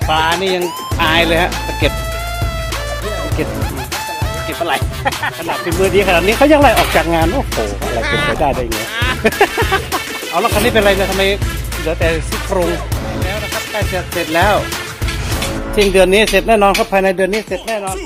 ปลานี่ยังอายเลยฮะตะเก็บปลาไหลขนาดฝีมือดีขนาดนี้เขายังไล่ออกจากงานโอ้โหอะไรเป็นไปได้ไง เอาแล้วคันนี้เป็นอะไรเนี่ยทำไมเหลือแต่ซี่โครงแล้วนะครับใกล้เสร็จแล้วทิ้งเดือนนี้เสร็จแน่นอนครับภายในเดือนนี้เสร็จแน่นอน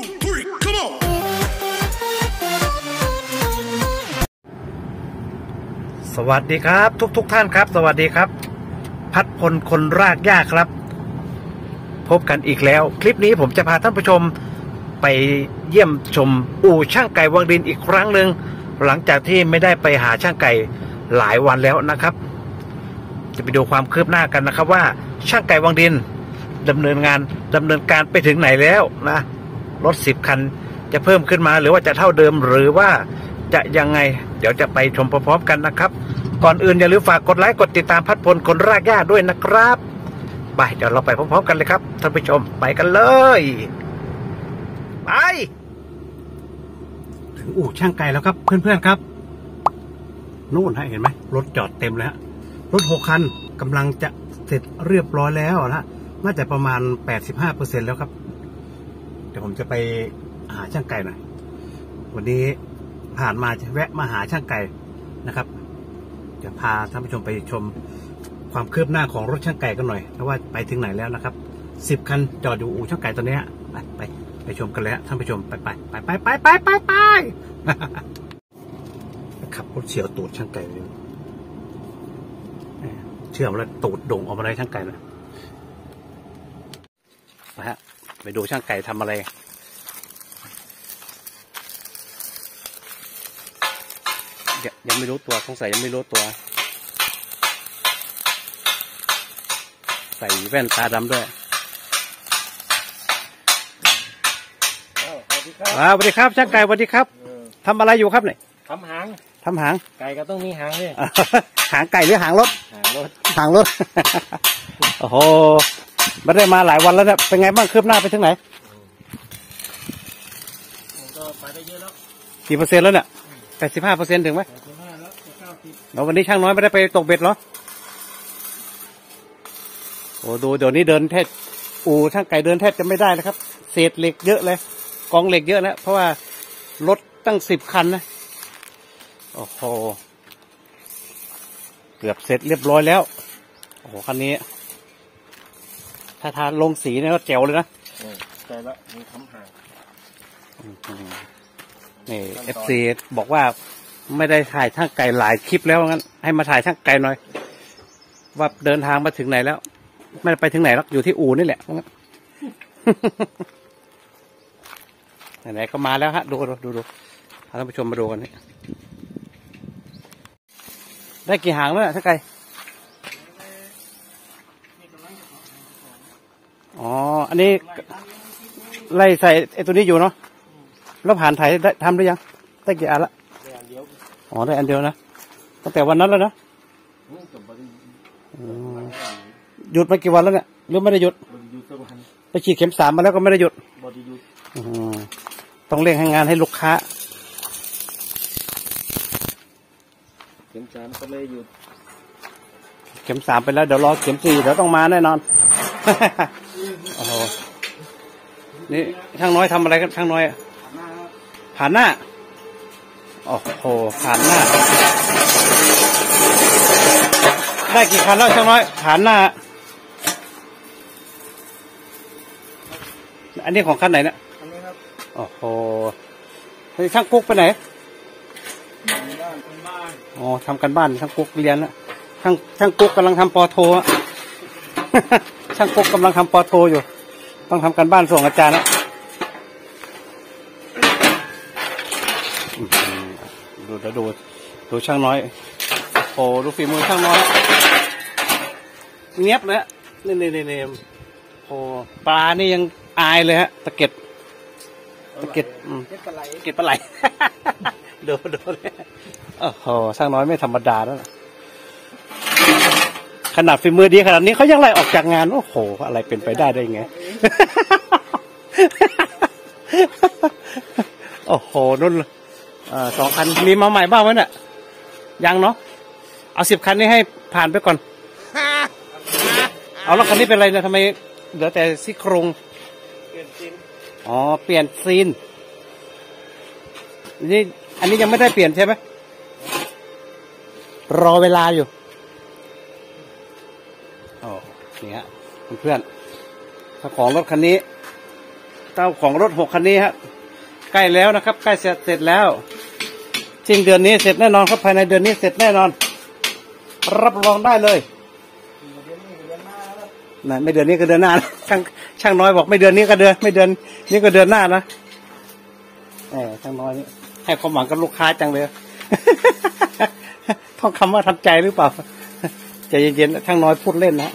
สวัสดีครับทุกท่านครับสวัสดีครับพัดพลคนรากหญ้าครับพบกันอีกแล้วคลิปนี้ผมจะพาท่านผู้ชมไปเยี่ยมชมอู่ช่างไก่วังดินอีกครั้งหนึ่งหลังจากที่ไม่ได้ไปหาช่างไก่หลายวันแล้วนะครับจะไปดูความคืบหน้ากันนะครับว่าช่างไก่วังดินดำเนินการไปถึงไหนแล้วนะรถ10 คันจะเพิ่มขึ้นมาหรือว่าจะเท่าเดิมหรือว่าจะยังไงเดี๋ยวจะไปชมพร้อมๆกันนะครับก่อนอื่นอย่าลืมฝากกดไลค์กดติดตามพัดพลคนรากหญ้าด้วยนะครับไปเดี๋ยวเราไปพร้อมๆกันเลยครับท่านผู้ชมไปกันเลยไปถึงอู่ช่างไก่แล้วครับเพื่อนๆครับนู่นฮะเห็นไหมรถจอดเต็มแล้วรถ6 คันกำลังจะเสร็จเรียบร้อยแล้วนะน่าจะประมาณ 85% แล้วครับเดี๋ยวผมจะไปหาช่างไก่หน่อยวันนี้ผ่านมาจะแวะมาหาช่างไก่นะครับจะพาท่านผู้ชมไปชมความคืบหน้าของรถช่างไก่กันหน่อยเพราะว่าไปถึงไหนแล้วนะครับ10 คันจอดอยู่อู่ช่างไก่ตัวนี้ไปชมกันแล้วท่านผู้ชมไปขับรถเฉียวตูดช่างไก่เลยเชื่อมแล้วตูดโด่งออกมาได้ช่างไก่นะไปฮะไปดูช่างไก่ทำอะไรยังไม่รู้ตัวสงสัยยังไม่รู้ตัวใส่แว่นตาดำด้วยสวัสดีครับช่างไก่สวัสดีครับทำอะไรอยู่ครับเนี่ยทำหางไก่ก็ต้องมีหางด้วยหางไก่หรือหางรถโอ้โหไม่ได้มาหลายวันแล้วเนี่ยเป็นไงบ้างคืบหน้าไปถึงไหนก็ไปได้เยอะแล้วกี่เปอร์เซ็นต์แล้วเนี่ย85%ถึงไหมแล้ววันนี้ช่างน้อยไม่ได้ไปตกเบ็ดเหรอโอ้ดูเดี๋ยวนี้เดินแทบอู่ช่างไก่เดินแทบจะไม่ได้นะครับเศษเหล็กเยอะเลยกองเหล็กเยอะแล้วเพราะว่ารถตั้ง10 คันนะโอ้โหเกือบเสร็จเรียบร้อยแล้วโอ้โหคันนี้ถ้าทานลงสีเนี่ยก็แจ๋วเลยนะใช่แล้วมีคำหางนี่ FC บอกว่าไม่ได้ถ่ายช่างไก่หลายคลิปแล้วงั้นให้มาถ่ายช่างไก่หน่อยว่าเดินทางมาถึงไหนแล้วไม่ไปถึงไหนหรอกอยู่ที่อู่นี่แหละไหนๆก็มาแล้วฮะดูท่านผู้ชมมาดูกันนี่ได้กี่หางแล้วช่างไก่อ๋ออันนี้ไล่ใส่ไอ้ตัวนี้อยู่เนาะแล้วผ่านไถได้ทำหรือยังได้กี่อันละอ๋อได้อันเดียวนะตั้งแต่วันนั้นแล้วนะหยุดมากี่วันแล้วเนี่ยหรือไม่ได้หยุดไปฉีดเข็ม3มาแล้วก็ไม่ได้หยุดต้องเร่งให้งานให้ลูกค้าเข็ม3ก็ไม่ได้หยุดเข็ม3ไปแล้วเดี๋ยวรอเข็ม4เดี๋ยวต้องมาแน่นอนโอ้โหนี่ช่างน้อยทำอะไรครับช่างน้อยผ่านหน้าโอ้โหผ่านหน้าได้กี่คันแล้วช่างน้อยผ่านหน้าอันนี้ของคันไหนเนี่ยอันนี้ครับโอ้โหช่างกุ๊กไปไหนอ๋อทำกันบ้านช่างกุ๊กเรียนแล้วช่างกุ๊กกำลังทำป.โทช่างกุ๊กกำลังทำป.โทอยู่ต้องทำกันบ้านส่งอาจารย์นะดูช่างน้อยโอ้ดูฝีมือช่างน้อยเนียบเลยนี่โอ้ปลานี่ยังอายเลยฮะตะเก็บปลาไหลดูเลยโอ้โหช่างน้อยไม่ธรรมดาแล้วขนาดฝีมือดีขนาดนี้เขายังไล่ออกจากงานโอ้โหอะไรเป็นไปได้ไงโอ้โหนุ่น2 คันมีมาใหม่บ้างไหมเนี่ยยังเนาะเอา10 คันนี้ให้ผ่านไปก่อนเอาแล้วคันนี้เป็นอะไรเนี่ยทำไมเหลือแต่ซี่โครงเปลี่ยนซีนอ๋อเปลี่ยนซีนนี่อันนี้ยังไม่ได้เปลี่ยนใช่ไหมรอเวลาอยู่อ๋อนี่ฮะเพื่อนเจ้าของรถคันนี้เจ้าของรถ6 คันนี้ฮะใกล้แล้วนะครับใกล้เสร็จแล้วจริงเดือนนี้เสร็จแน่นอนครับภายในเดือนนี้เสร็จแน่นอนรับรองได้เลยนะไม่เดือนนี้ก็เดือนหน้าช่างน้อยบอกไม่เดือนนี้ก็เดือนไม่เดือนนี้ก็เดือนหน้านะช่างน้อยนี่ให้ความหวังกับลูกค้าจังเลย ท่องคำว่าทำใจหรือเปล่าใจเย็นๆช่างน้อยพูดเล่นนะ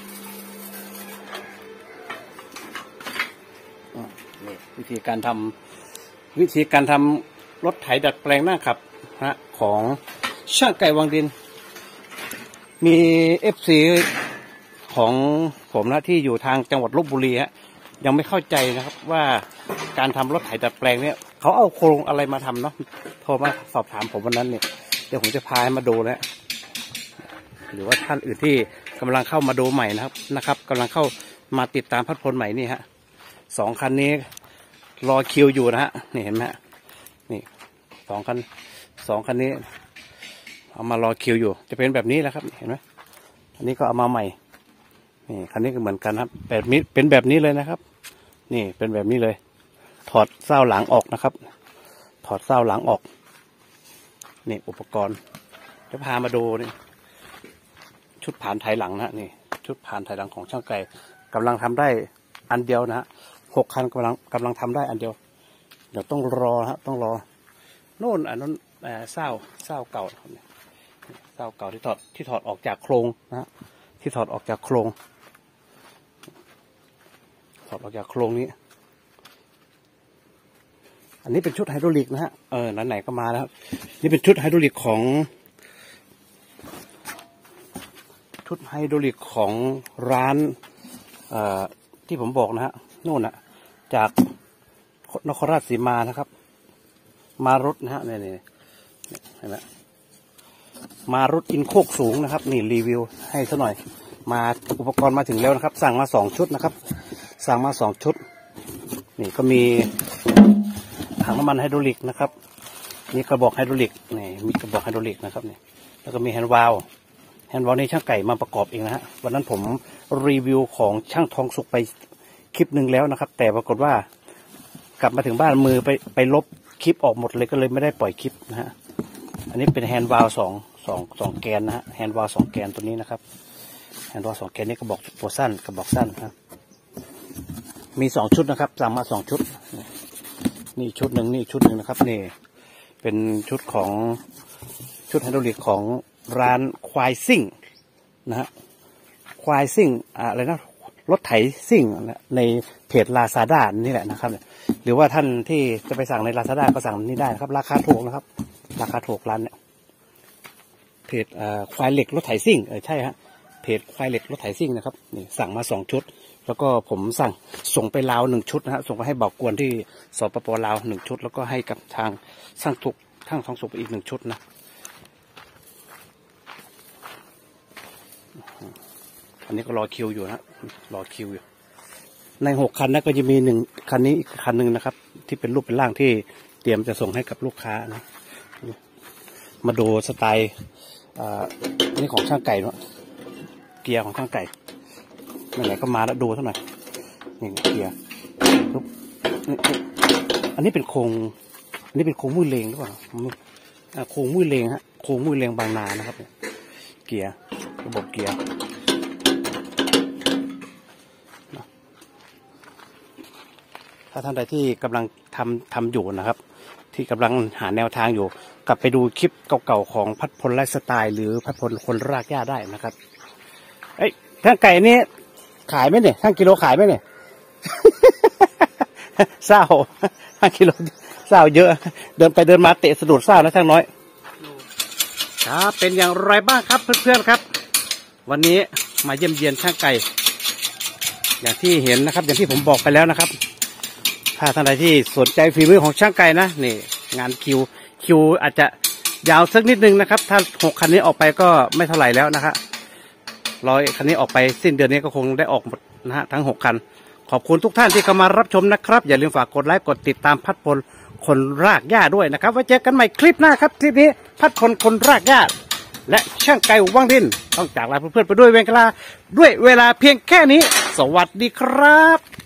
นี่วิธีการทำรถไถดัดแปลงหน้าขับของช่างไก่วังดินมีFCของผมนะที่อยู่ทางจังหวัดลพบุรีฮะยังไม่เข้าใจนะครับว่าการทำรถไถดัดแปลงเนี่ยเขาเอาโครงอะไรมาทำเนาะโทรมาสอบถามผมวันนั้นเนี่ยเดี๋ยวผมจะพามาดูแล้วหรือว่าท่านอื่นที่กำลังเข้ามาดูใหม่นะครับกำลังเข้ามาติดตามพัดพลใหม่นี่ฮะ2 คันนี้รอคิวอยู่นะฮะนี่เห็นไหมฮะนี่2 คันนี้เอามารอคิวอยู่จะเป็นแบบนี้แหละครับเห็นไหมอันนี้ก็เอามาใหม่นี่คันนี้ก็เหมือนกันครับแบบนี้เป็นแบบนี้เลยนะครับนี่เป็นแบบนี้เลยถอดเส้าหลังออกนะครับถอดเส้าหลังออกนี่อุปกรณ์จะพามาดูนี่ชุดผ่านไถหลังนะนี่ชุดผ่านไถหลังของช่างไก่กำลังทำได้อันเดียวนะฮะ6 คันกำลังทำได้อันเดียวเดี๋ยวต้องรอฮะต้องรอโน่นอันนั้นเส้าเก่าเส้าเก่าที่ถอดออกจากโครงนะฮะที่ถอดออกจากโครงนี้อันนี้เป็นชุดไฮดรอลิกนะฮะไหนๆก็มาแล้วนี่เป็นชุดไฮดรอลิกของร้านที่ผมบอกนะฮะนู่นน่ะจากนครราชสีมานะครับมารถนะฮะนี่เห็นไหมมารถอินโคกสูงนะครับนี่รีวิวให้ซะหน่อยมาอุปกรณ์มาถึงแล้วนะครับสั่งมา2 ชุดนะครับสั่งมา2 ชุดนี่ก็มีถังน้ำมันไฮดรอลิกนะครับมีกระบอกไฮดรอลิกนี่มีกระบอกไฮดรอลิกนะครับนี่แล้วก็มีแฮนด์วาลนี่ช่างไก่มาประกอบเองนะฮะวันนั้นผมรีวิวของช่างทองสุกไปคลิปหนึ่งแล้วนะครับแต่ปรากฏว่ากลับมาถึงบ้านมือไปลบคลิปออกหมดเลยก็เลยไม่ได้ปล่อยคลิปนะฮะอันนี้เป็นแฮนด์วาล2แกนนะฮะแฮนด์วาล2 แกนตัวนี้นะครับแฮนด์วาล2 แกนนี้กระบอกตัวสั้นกระบอกสั้นครับมี2 ชุดนะครับสั่งมา2 ชุดนี่ชุดหนึ่งนะครับนี่เป็นชุดไฮดรอลิกของร้านควายซิ่งนะฮะควายซิ่งอะไรนะรถไถซิ่งในเพจ Lazada นี่แหละนะครับหรือว่าท่านที่จะไปสั่งใน Lazada ก็สั่งนี่ได้นะครับราคาถูกนะครับราคาถูกร้านเนี่ยเพจควายเหล็กรถไถซิ่งใช่ฮะเพจควายเหล็กรถไถซิ่งนะครับนี่สั่งมา2 ชุดแล้วก็ผมส่งไปลาว1 ชุดนะฮะส่งไปให้บอกกวนที่สปป.ลาว1 ชุดแล้วก็ให้กับทางช่างทองสุกไปอีก1 ชุดนะอันนี้ก็รอคิวอยู่นะรอคิวอยู่ใน6 คันนะก็จะมี1 คันนี้อีกคันหนึ่งนะครับที่เป็นรูปเป็นร่างที่เตรียมจะส่งให้กับลูกค้านะมาดูสไตล์นี่ของช่างไก่เนาะเกียร์ของช่างไก่ไหนๆก็มาแล้วดูเท่าไหร่นี่เกียร์อันนี้เป็นโครงมุ้ยเลงหรือเปล่าโครงมุ้ยเลงฮะโครงมุ้ยเลงบางนานะครับเกียร์ระบบเกียร์ถ้าท่านใดที่กำลังทำอยู่นะครับที่กำลังหาแนวทางอยู่กลับไปดูคลิปเก่าๆของพัดพลไลฟ์สไตล์หรือพัดพลคนรากหญ้าได้นะครับช่างไก่นี้ขายไหมเนี่ยช่างกิโลขายไหมเนี่ยเศร้า5 กิโลเศร้าเยอะเดินไปเดินมาเตะสะดุดเศร้านะช่างน้อยครับเป็นอย่างไรบ้างครับเพื่อนๆครับวันนี้มาเยี่ยมเยียนช่างไก่อย่างที่เห็นนะครับอย่างที่ผมบอกไปแล้วนะครับถ้าท่านใดที่สนใจฝีมือของช่างไก่นะนี่งานคิวอาจจะยาวสักนิดนึงนะครับถ้า6 คันนี้ออกไปก็ไม่เท่าไหร่แล้วนะครับ100 คันนี้ออกไปสิ้นเดือนนี้ก็คงได้ออกหมดนะฮะทั้ง6คันขอบคุณทุกท่านที่เข้ามารับชมนะครับอย่าลืมฝากกดไลค์กดติดตามพัดพลคนรากหญ้าด้วยนะครับไว้เจอกันใหม่คลิปหน้าครับคลิปนี้พัดพลคนรากหญ้าและช่างไก่วังดินต้องจากลาเพื่อนๆไปด้วยเวลาเพียงแค่นี้สวัสดีครับ